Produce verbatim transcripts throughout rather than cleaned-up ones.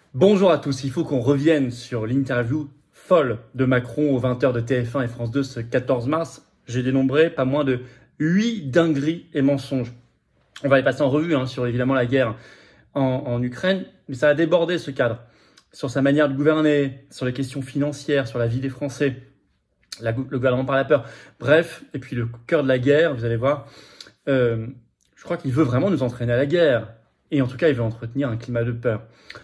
Bonjour à tous, il faut qu'on revienne sur l'interview folle de Macron aux vingt heures de T F un et France deux ce quatorze mars. J'ai dénombré pas moins de huit dingueries et mensonges. On va les passer en revue hein, sur évidemment la guerre en, en Ukraine, mais ça a débordé ce cadre. Sur sa manière de gouverner, sur les questions financières, sur la vie des Français, la, le gouvernement par la peur. Bref, et puis le cœur de la guerre, vous allez voir, euh, je crois qu'il veut vraiment nous entraîner à la guerre. Et en tout cas, il veut entretenir un climat de peur.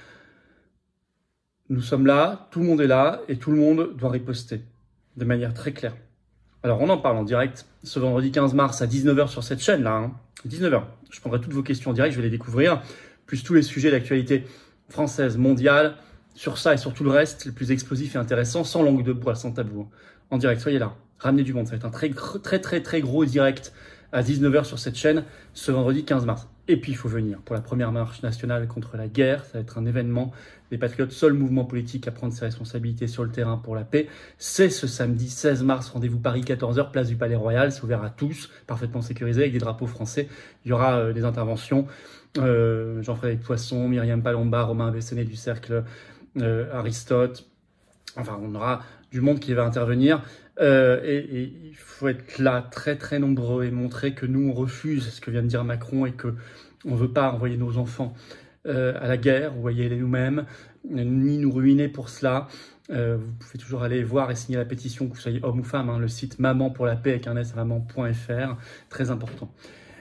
Nous sommes là, tout le monde est là, et tout le monde doit riposter de manière très claire. Alors, on en parle en direct ce vendredi quinze mars à dix-neuf heures sur cette chaîne-là. Hein. dix-neuf heures. Je prendrai toutes vos questions en direct, je vais les découvrir, plus tous les sujets d'actualité française, mondiale, sur ça et sur tout le reste, le plus explosif et intéressant, sans langue de bois, sans tabou. En direct, soyez là, ramenez du monde. Ça va être un très, très, très, très gros direct à dix-neuf heures sur cette chaîne ce vendredi quinze mars. Et puis, il faut venir pour la première marche nationale contre la guerre. Ça va être un événement. Les Patriotes, seul mouvement politique à prendre ses responsabilités sur le terrain pour la paix. C'est ce samedi seize mars. Rendez-vous Paris, quatorze heures, place du Palais Royal. C'est ouvert à tous, parfaitement sécurisé, avec des drapeaux français. Il y aura euh, des interventions. Euh, Jean-Frédéric Poisson, Myriam Palomba, Romain Besséné du Cercle, euh, Aristote. Enfin, on aura du monde qui va intervenir. Euh, et, et il faut être là, très très nombreux, et montrer que nous, on refuse ce que vient de dire Macron et que on ne veut pas envoyer nos enfants euh, à la guerre, vous voyez, nous-mêmes, ni nous ruiner pour cela. Euh, vous pouvez toujours aller voir et signer la pétition, que vous soyez homme ou femme, hein, le site maman pour la paix avec un s maman point f r, très important.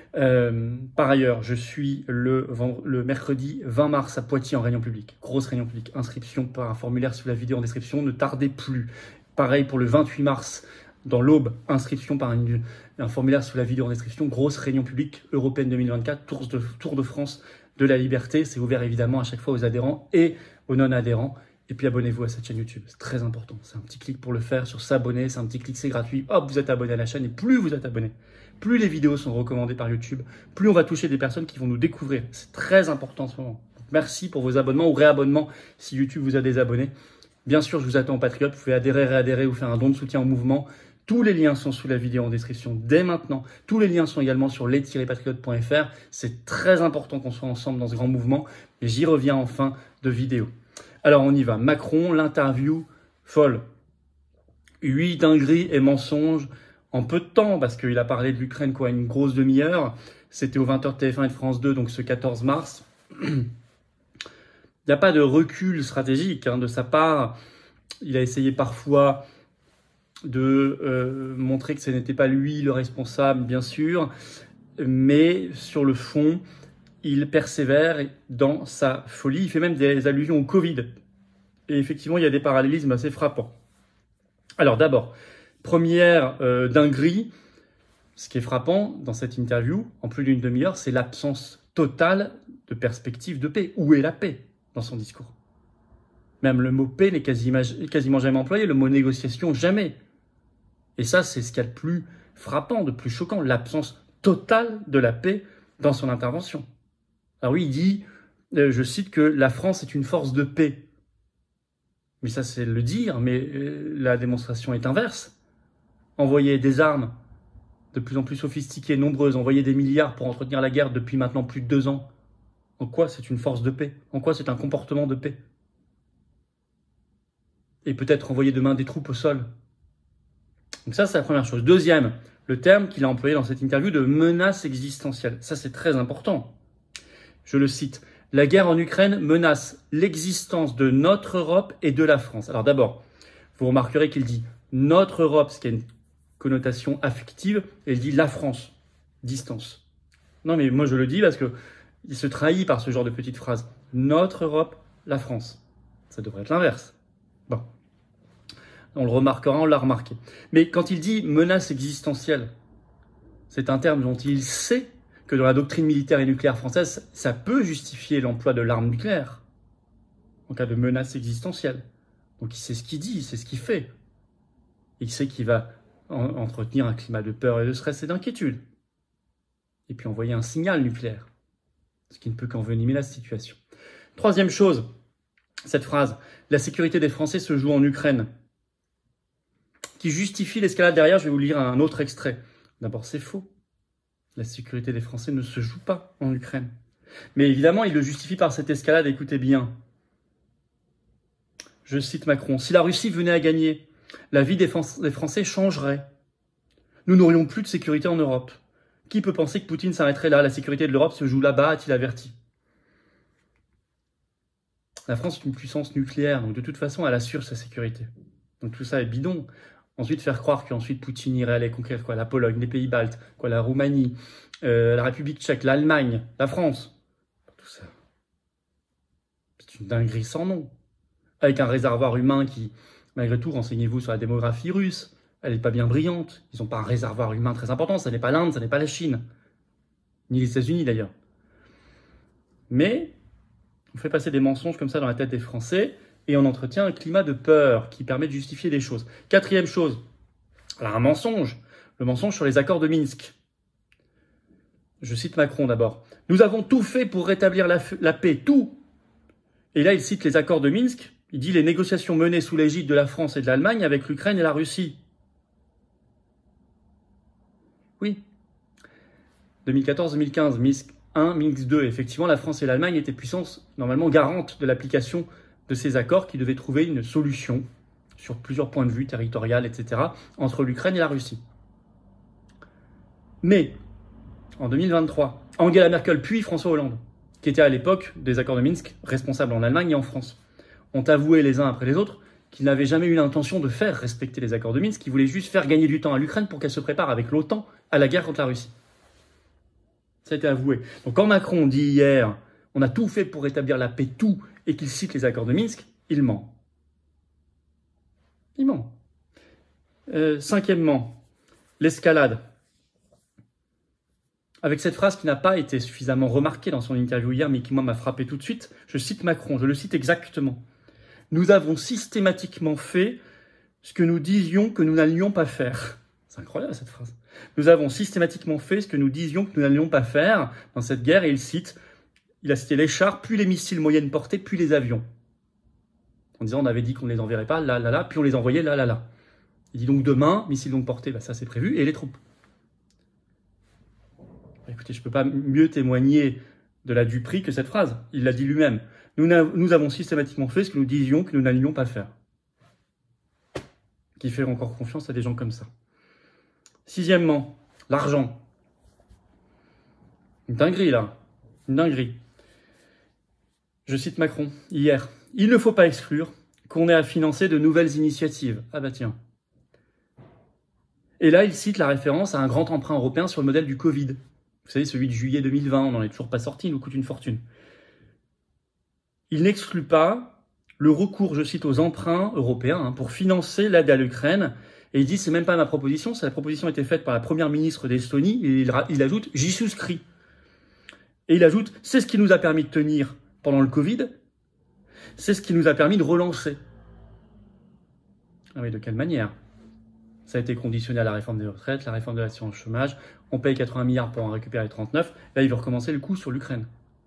Euh, par ailleurs, je suis le, le mercredi vingt mars à Poitiers en réunion publique. Grosse réunion publique. Inscription par un formulaire sous la vidéo en description. Ne tardez plus. Pareil pour le vingt-huit mars dans l'Aube. Inscription par une, un formulaire sous la vidéo en description. Grosse réunion publique européenne deux mille vingt-quatre. Tour de, Tour de France de la liberté. C'est ouvert évidemment à chaque fois aux adhérents et aux non-adhérents. Et puis abonnez-vous à cette chaîne YouTube. C'est très important. C'est un petit clic pour le faire sur s'abonner. C'est un petit clic, c'est gratuit. Hop, vous êtes abonné à la chaîne. Et plus vous êtes abonné, plus les vidéos sont recommandées par YouTube, plus on va toucher des personnes qui vont nous découvrir. C'est très important en ce moment. Donc, merci pour vos abonnements ou réabonnements si YouTube vous a désabonné. Bien sûr, je vous attends aux Patriotes. Vous pouvez adhérer, réadhérer ou faire un don de soutien au mouvement. Tous les liens sont sous la vidéo en description dès maintenant. Tous les liens sont également sur les tiret patriotes point f r. C'est très important qu'on soit ensemble dans ce grand mouvement. Et j'y reviens en fin de vidéo. Alors, on y va. Macron, l'interview folle. Huit dingueries et mensonges en peu de temps, parce qu'il a parlé de l'Ukraine quoi, une grosse demi-heure. C'était aux vingt heures de T F un et de France deux, donc ce quatorze mars. Il n'y a pas de recul stratégique hein, de sa part. Il a essayé parfois de euh, montrer que ce n'était pas lui le responsable, bien sûr, mais sur le fond, il persévère dans sa folie. Il fait même des allusions au Covid. Et effectivement, il y a des parallélismes assez frappants. Alors d'abord, première euh, dinguerie, ce qui est frappant dans cette interview, en plus d'une demi-heure, c'est l'absence totale de perspective de paix. Où est la paix dans son discours? Même le mot paix n'est quasiment, quasiment jamais employé, le mot négociation jamais. Et ça, c'est ce qu'il y a de plus frappant, de plus choquant, l'absence totale de la paix dans son intervention. Alors oui, il dit, euh, je cite, que la France est une force de paix. Mais ça, c'est le dire, mais euh, la démonstration est inverse. Envoyer des armes de plus en plus sophistiquées, nombreuses, envoyer des milliards pour entretenir la guerre depuis maintenant plus de deux ans. En quoi c'est une force de paix? En quoi c'est un comportement de paix? Et peut-être envoyer demain des troupes au sol. Donc ça, c'est la première chose. Deuxième, le terme qu'il a employé dans cette interview de menace existentielle. Ça, c'est très important. Je le cite. La guerre en Ukraine menace l'existence de notre Europe et de la France. Alors d'abord, vous remarquerez qu'il dit notre Europe, ce qui a une connotation affective, et il dit la France, distance. Non mais moi je le dis parce que il se trahit par ce genre de petite phrase. Notre Europe, la France. Ça devrait être l'inverse. Bon. On le remarquera, on l'a remarqué. Mais quand il dit menace existentielle, c'est un terme dont il sait que dans la doctrine militaire et nucléaire française, ça peut justifier l'emploi de l'arme nucléaire en cas de menace existentielle. Donc il sait ce qu'il dit, il sait ce qu'il fait. Il sait qu'il va en- entretenir un climat de peur et de stress et d'inquiétude. Et puis envoyer un signal nucléaire, ce qui ne peut qu'envenimer la situation. Troisième chose, cette phrase, la sécurité des Français se joue en Ukraine, qui justifie l'escalade derrière. Je vais vous lire un autre extrait. D'abord, c'est faux. La sécurité des Français ne se joue pas en Ukraine. Mais évidemment, il le justifie par cette escalade, écoutez bien. Je cite Macron, « Si la Russie venait à gagner, la vie des Français changerait. Nous n'aurions plus de sécurité en Europe. Qui peut penser que Poutine s'arrêterait là? La sécurité de l'Europe se joue là-bas, a-t-il averti. La France est une puissance nucléaire, donc de toute façon, elle assure sa sécurité. Donc tout ça est bidon. Ensuite, faire croire qu'ensuite Poutine irait aller conquérir quoi, la Pologne, les pays baltes, quoi, la Roumanie, euh, la République tchèque, l'Allemagne, la France. Tout ça. C'est une dinguerie sans nom. Avec un réservoir humain qui, malgré tout, renseignez-vous sur la démographie russe, elle n'est pas bien brillante. Ils n'ont pas un réservoir humain très important. Ça n'est pas l'Inde, ça n'est pas la Chine. Ni les États-Unis d'ailleurs. Mais on fait passer des mensonges comme ça dans la tête des Français et on entretient un climat de peur qui permet de justifier des choses. Quatrième chose, alors un mensonge. Le mensonge sur les accords de Minsk. Je cite Macron d'abord. « Nous avons tout fait pour rétablir la, la paix, tout !» Et là, il cite les accords de Minsk. Il dit les négociations menées sous l'égide de la France et de l'Allemagne avec l'Ukraine et la Russie. Oui. deux mille quatorze deux mille quinze, Minsk un, Minsk deux. Effectivement, la France et l'Allemagne étaient puissances normalement garantes de l'application de ces accords qui devaient trouver une solution sur plusieurs points de vue, territorial, et cetera, entre l'Ukraine et la Russie. Mais, en deux mille vingt-trois, Angela Merkel puis François Hollande, qui étaient à l'époque des accords de Minsk, responsables en Allemagne et en France, ont avoué les uns après les autres qu'ils n'avaient jamais eu l'intention de faire respecter les accords de Minsk, qu'ils voulaient juste faire gagner du temps à l'Ukraine pour qu'elle se prépare avec l'OTAN à la guerre contre la Russie. Ça a été avoué. Donc quand Macron dit hier « on a tout fait pour rétablir la paix, tout », et qu'il cite les accords de Minsk, il ment. Il ment. Euh, cinquièmement, l'escalade. Avec cette phrase qui n'a pas été suffisamment remarquée dans son interview hier, mais qui moi m'a frappé tout de suite, je cite Macron, je le cite exactement. « Nous avons systématiquement fait ce que nous disions que nous n'allions pas faire. » C'est incroyable cette phrase. « Nous avons systématiquement fait ce que nous disions que nous n'allions pas faire dans cette guerre. » Et il cite, il a cité les chars, puis les missiles moyenne portée, puis les avions. En disant on avait dit qu'on ne les enverrait pas, là, là, là, puis on les envoyait là, là, là. Il dit donc demain, missiles longue portée, bah ça c'est prévu, et les troupes. Écoutez, je ne peux pas mieux témoigner de la duperie que cette phrase. Il l'a dit lui-même. Nous, nous avons systématiquement fait ce que nous disions que nous n'allions pas faire. Qui fait encore confiance à des gens comme ça. Sixièmement, l'argent. Une dinguerie, là. Une dinguerie. Je cite Macron, hier. « Il ne faut pas exclure qu'on ait à financer de nouvelles initiatives. » Ah bah tiens. Et là, il cite la référence à un grand emprunt européen sur le modèle du Covid. Vous savez, celui de juillet deux mille vingt, on n'en est toujours pas sorti, il nous coûte une fortune. Il n'exclut pas le recours, je cite, aux emprunts européens hein, pour financer l'aide à l'Ukraine. Et il dit, c'est même pas ma proposition, c'est la proposition a été faite par la première ministre d'Estonie. Et il, il ajoute, j'y souscris. Et il ajoute, c'est ce qui nous a permis de tenir pendant le Covid. C'est ce qui nous a permis de relancer. Ah oui, de quelle manière? Ça a été conditionné à la réforme des retraites, la réforme de l'assurance chômage. On paye quatre-vingts milliards pour en récupérer trente-neuf. Là, il veut recommencer le coup sur l'Ukraine.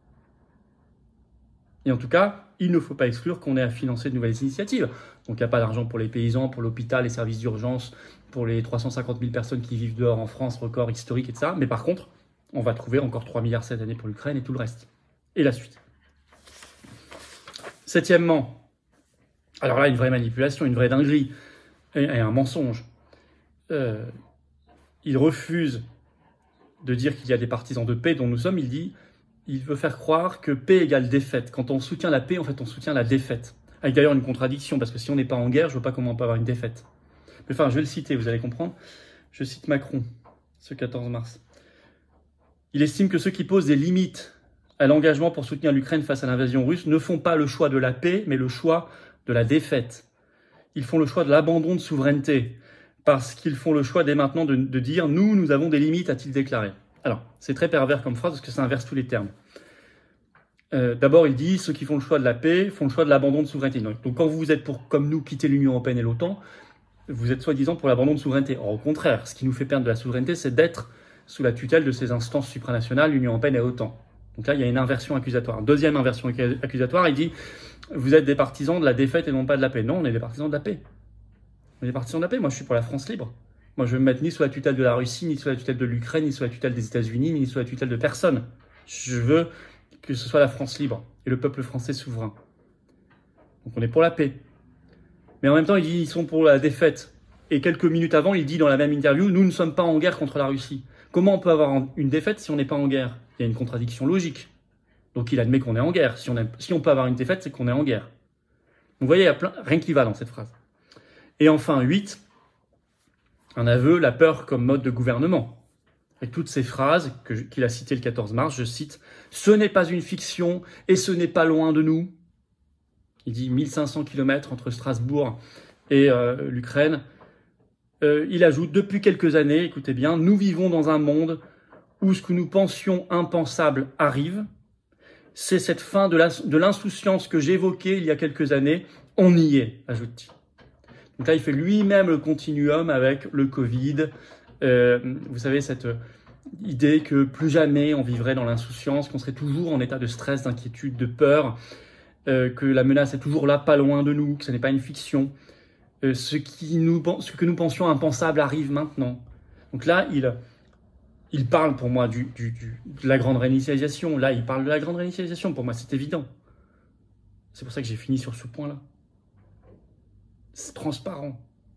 Et en tout cas, il ne faut pas exclure qu'on ait à financer de nouvelles initiatives. Donc, il n'y a pas d'argent pour les paysans, pour l'hôpital, les services d'urgence, pour les trois cent cinquante mille personnes qui vivent dehors en France, record historique, et cetera. Mais par contre, on va trouver encore trois milliards cette année pour l'Ukraine et tout le reste. Et la suite. Septièmement, alors là, une vraie manipulation, une vraie dinguerie et, et un mensonge. Euh, il refuse de dire qu'il y a des partisans de paix dont nous sommes. Il dit, il veut faire croire que paix égale défaite. Quand on soutient la paix, en fait, on soutient la défaite. Avec d'ailleurs une contradiction, parce que si on n'est pas en guerre, je ne vois pas comment on peut avoir une défaite. Mais enfin, je vais le citer, vous allez comprendre. Je cite Macron, ce quatorze mars. Il estime que ceux qui posent des limites à l'engagement pour soutenir l'Ukraine face à l'invasion russe ne font pas le choix de la paix, mais le choix de la défaite. Ils font le choix de l'abandon de souveraineté, parce qu'ils font le choix dès maintenant de, de dire « nous, nous avons des limites », a-t-il déclaré. Alors, c'est très pervers comme phrase, parce que ça inverse tous les termes. Euh, D'abord, il dit « ceux qui font le choix de la paix font le choix de l'abandon de souveraineté ». Donc, quand vous êtes pour, comme nous, quitter l'Union européenne et l'OTAN, vous êtes soi-disant pour l'abandon de souveraineté. Or, au contraire, ce qui nous fait perdre de la souveraineté, c'est d'être sous la tutelle de ces instances supranationales, l'Union européenne et l'OTAN. Donc là, il y a une inversion accusatoire. Deuxième inversion accusatoire, il dit « vous êtes des partisans de la défaite et non pas de la paix ». Non, on est des partisans de la paix. On est des partisans de la paix. Moi, je suis pour la France libre. Moi, je veux me mettre ni sous la tutelle de la Russie, ni sous la tutelle de l'Ukraine, ni sous la tutelle des États-Unis, ni sous la tutelle de personne. Je veux que ce soit la France libre et le peuple français souverain. Donc on est pour la paix. Mais en même temps, il dit ils sont pour la défaite. Et quelques minutes avant, il dit dans la même interview, nous ne sommes pas en guerre contre la Russie. Comment on peut avoir une défaite si on n'est pas en guerre? Il y a une contradiction logique. Donc il admet qu'on est en guerre. Si on, a, si on peut avoir une défaite, c'est qu'on est en guerre. Donc vous voyez, il y a plein, rien qui va dans cette phrase. Et enfin, huit, un aveu, la peur comme mode de gouvernement. Avec toutes ces phrases que, qu'il a citées le quatorze mars, je cite, « Ce n'est pas une fiction et ce n'est pas loin de nous ». Il dit mille cinq cents kilomètres entre Strasbourg et euh, l'Ukraine. Euh, il ajoute, depuis quelques années, écoutez bien, nous vivons dans un monde où ce que nous pensions impensable arrive. C'est cette fin de, la, de l'insouciance que j'évoquais il y a quelques années. On y est, ajoute-t-il. Donc là, il fait lui-même le continuum avec le Covid. Euh, vous savez, cette idée que plus jamais on vivrait dans l'insouciance, qu'on serait toujours en état de stress, d'inquiétude, de peur, euh, que la menace est toujours là, pas loin de nous, que ce n'est pas une fiction. Euh, ce, qui nous, ce que nous pensions impensable arrive maintenant. Donc là, il, il parle pour moi du, du, du, de la grande réinitialisation. Là, il parle de la grande réinitialisation. Pour moi, c'est évident. C'est pour ça que j'ai fini sur ce point-là. C'est transparent.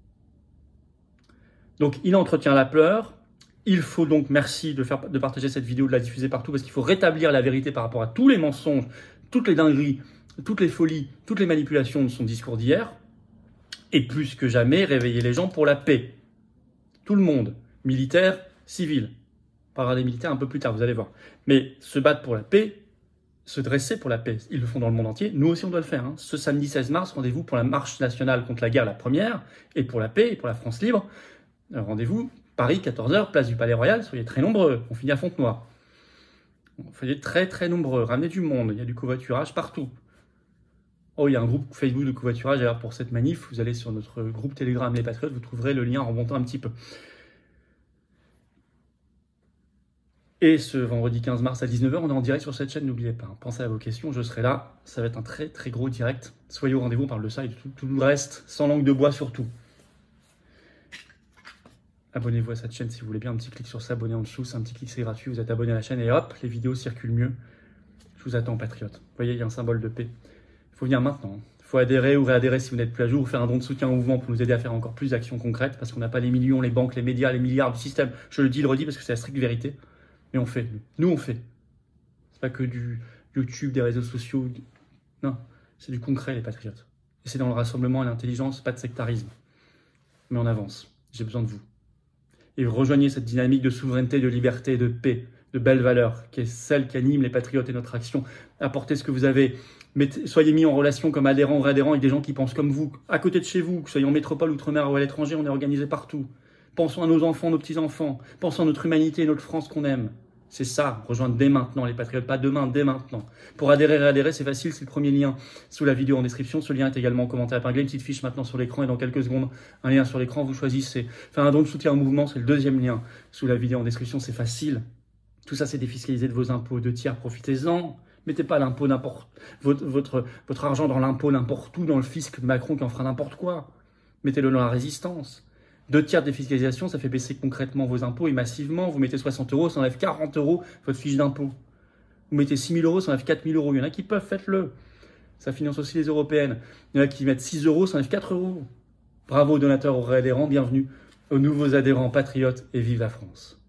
Donc, il entretient la peur. Il faut donc, merci de, faire, de partager cette vidéo, de la diffuser partout, parce qu'il faut rétablir la vérité par rapport à tous les mensonges, toutes les dingueries, toutes les folies, toutes les manipulations de son discours d'hier. Et plus que jamais, réveiller les gens pour la paix. Tout le monde, militaire, civil. On parlera des militaires un peu plus tard, vous allez voir. Mais se battre pour la paix, se dresser pour la paix, ils le font dans le monde entier. Nous aussi, on doit le faire. Hein. Ce samedi seize mars, rendez-vous pour la marche nationale contre la guerre, la première, et pour la paix, et pour la France libre. Rendez-vous, Paris, quatorze heures, place du Palais Royal. Soyez très nombreux. On finit à Fontenoy. Soyez très, très nombreux. Ramenez du monde. Il y a du covoiturage partout. Oh, il y a un groupe Facebook de covoiturage. Alors, pour cette manif, vous allez sur notre groupe Telegram Les Patriotes. Vous trouverez le lien en remontant un petit peu. Et ce vendredi quinze mars à dix-neuf heures, on est en direct sur cette chaîne. N'oubliez pas, hein, pensez à vos questions. Je serai là. Ça va être un très, très gros direct. Soyez au rendez-vous. On parle de ça et de tout, tout le reste. Sans langue de bois surtout. Abonnez-vous à cette chaîne si vous voulez bien, un petit clic sur s'abonner en dessous, c'est un petit clic, c'est gratuit, vous êtes abonné à la chaîne et hop, les vidéos circulent mieux. Je vous attends, patriotes. Vous voyez, il y a un symbole de paix. Il faut venir maintenant. Il faut adhérer ou réadhérer si vous n'êtes plus à jour, ou faire un don de soutien au mouvement pour nous aider à faire encore plus d'actions concrètes, parce qu'on n'a pas les millions, les banques, les médias, les milliards du système. Je le dis, le redis parce que c'est la stricte vérité. Mais on fait. Nous, on fait. C'est pas que du YouTube, des réseaux sociaux. Non, c'est du concret, les patriotes. Et c'est dans le rassemblement et l'intelligence, pas de sectarisme. Mais on avance. J'ai besoin de vous. Et rejoignez cette dynamique de souveraineté, de liberté, de paix, de belles valeurs, qui est celle qui anime les patriotes et notre action. Apportez ce que vous avez. Mettez, soyez mis en relation comme adhérents ou réadhérents avec des gens qui pensent comme vous, à côté de chez vous, que ce soit en métropole, outre-mer ou à l'étranger, on est organisé partout. Pensons à nos enfants, nos petits-enfants. Pensons à notre humanité et notre France qu'on aime. C'est ça, rejoindre dès maintenant les patriotes, pas demain, dès maintenant. Pour adhérer et réadhérer, c'est facile, c'est le premier lien sous la vidéo en description. Ce lien est également en commentaire épinglé, une petite fiche maintenant sur l'écran et dans quelques secondes, un lien sur l'écran, vous choisissez. Faire un don de soutien au mouvement, c'est le deuxième lien sous la vidéo en description, c'est facile. Tout ça, c'est défiscalisé de vos impôts, deux tiers, profitez-en. Mettez pas l'impôt n'importe, votre, votre, votre argent dans l'impôt n'importe où, dans le fisc de Macron qui en fera n'importe quoi. Mettez-le dans la résistance. Deux tiers de défiscalisation, ça fait baisser concrètement vos impôts et massivement. Vous mettez soixante euros, ça enlève quarante euros votre fiche d'impôt. Vous mettez six mille euros, ça enlève quatre mille euros. Il y en a qui peuvent, faites-le. Ça finance aussi les européennes. Il y en a qui mettent six euros, ça enlève quatre euros. Bravo aux donateurs, aux réadhérents, bienvenue aux nouveaux adhérents patriotes et vive la France.